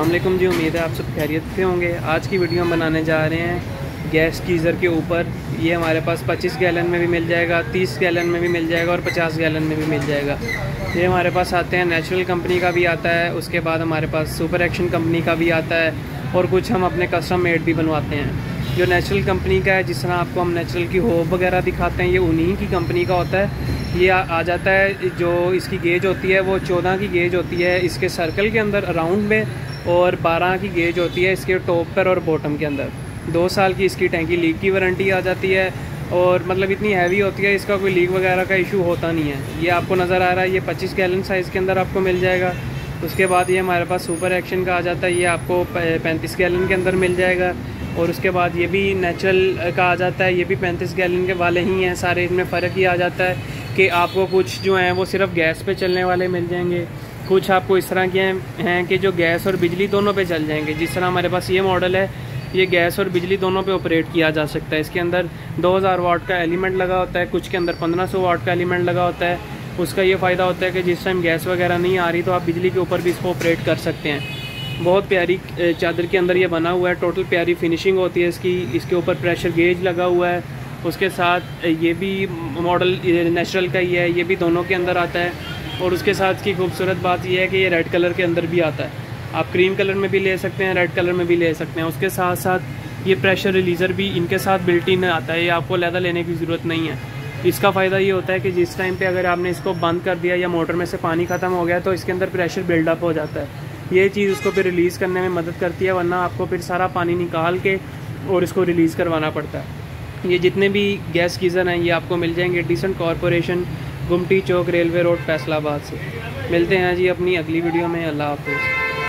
अस्सलाम वालेकुम जी, उम्मीद है आप सब खैरियत से होंगे। आज की वीडियो हम बनाने जा रहे हैं गैस गीज़र के ऊपर। ये हमारे पास 25 गैलन में भी मिल जाएगा, 30 गैलन में भी मिल जाएगा और 50 गैलन में भी मिल जाएगा। ये हमारे पास आते हैं, नेचुरल कंपनी का भी आता है, उसके बाद हमारे पास सुपर एक्शन कंपनी का भी आता है और कुछ हम अपने कस्टम मेड भी बनवाते हैं। जो नेचुरल कंपनी का है, जिस तरह आपको हम नेचुरल की होप वगैरह दिखाते हैं, ये उन्हीं की कंपनी का होता है। ये आ जाता है, जो इसकी गेज होती है वो 14 की गेज होती है इसके सर्कल के अंदर राउंड में, और 12 की गेज होती है इसके टॉप पर और बॉटम के अंदर। 2 साल की इसकी टैंकी लीक की वारंटी आ जाती है, और मतलब इतनी हैवी होती है, इसका कोई लीक वगैरह का इशू होता नहीं है। ये आपको नज़र आ रहा है, ये 25 गैलन साइज़ के अंदर आपको मिल जाएगा। उसके बाद ये हमारे पास सुपर एक्शन का आ जाता है, ये आपको 35 गैलन के अंदर मिल जाएगा। और उसके बाद ये भी नेचुरल का आ जाता है, ये भी 35 गैलन के वाले ही हैं सारे। इनमें फ़र्क ही आ जाता है कि आपको कुछ जो हैं वो सिर्फ गैस पे चलने वाले मिल जाएंगे, कुछ आपको इस तरह के हैं कि जो गैस और बिजली दोनों पे चल जाएंगे। जिस तरह हमारे पास ये मॉडल है, ये गैस और बिजली दोनों पे ऑपरेट किया जा सकता है। इसके अंदर 2000 वाट का एलिमेंट लगा होता है, कुछ के अंदर 1500 वाट का एलिमेंट लगा होता है। उसका ये फ़ायदा होता है कि जिस टाइम गैस वगैरह नहीं आ रही तो आप बिजली के ऊपर भी इसको ऑपरेट कर सकते हैं। बहुत प्यारी चादर के अंदर ये बना हुआ है, टोटल प्यारी फिनिशिंग होती है इसकी। इसके ऊपर प्रेशर गेज लगा हुआ है, उसके साथ ये भी मॉडल नेचुरल का ही है, ये भी दोनों के अंदर आता है। और उसके साथ की खूबसूरत बात यह है कि ये रेड कलर के अंदर भी आता है। आप क्रीम कलर में भी ले सकते हैं, रेड कलर में भी ले सकते हैं। उसके साथ साथ ये प्रेशर रिलीज़र भी इनके साथ बिल्ट इन आता है, ये आपको अलग लेने की ज़रूरत नहीं है। इसका फ़ायदा ये होता है कि जिस टाइम पे अगर आपने इसको बंद कर दिया या मोटर में से पानी ख़त्म हो गया तो इसके अंदर प्रेशर बिल्डअप हो जाता है। ये चीज़ उसको फिर रिलीज़ करने में मदद करती है, वरना आपको फिर सारा पानी निकाल के और इसको रिलीज़ करवाना पड़ता है। ये जितने भी गैस गीज़र हैं ये आपको मिल जाएंगे एडिसन कॉरपोरेशन, गुमटी चौक, रेलवे रोड, फैसलाबाद से। मिलते हैं जी अपनी अगली वीडियो में। अल्लाह हाफ़िज़।